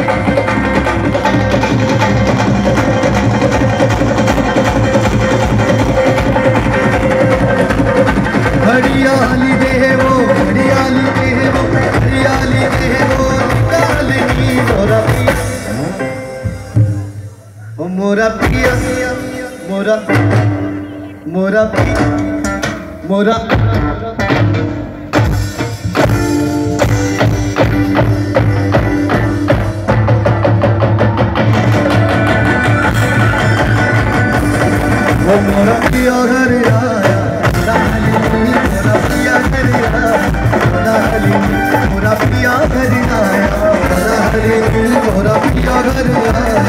हरियाली दे वो, हरियाली दे वो, हरियाली दे वो निकालनी मोरा पिया, ओ मोरा पिया, मोरा मोरा पिया, मोरा वो मोरा पिया घर आया मोरा पिया घर आया, मोरा पिया घर आया, मोरा पिया घर आया,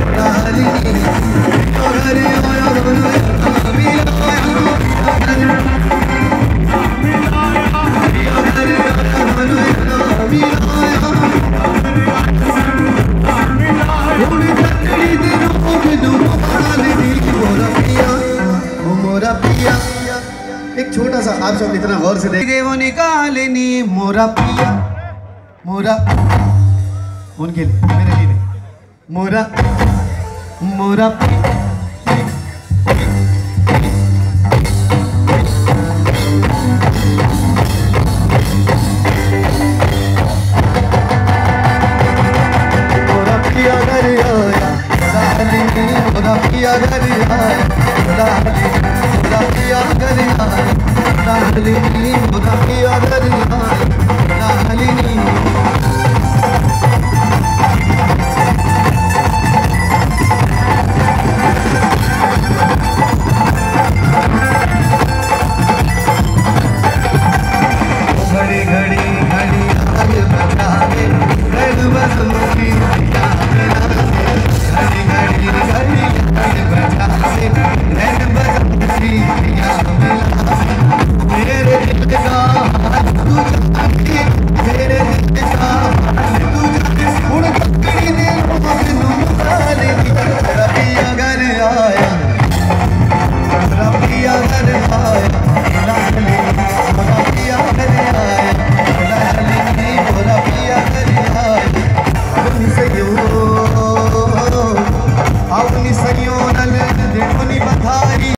मोरा पिया। एक छोटा सा आप सब इतना गौर से देखे वो निकालनी मोरा पिया, मोरा उनके लिए मेरे लिए नहीं, मोरा मोरा पिया। मोरा पिया घर आया, मोरा पिया घर आया, मोरा पिया घर आया, मोरा पिया घर आया।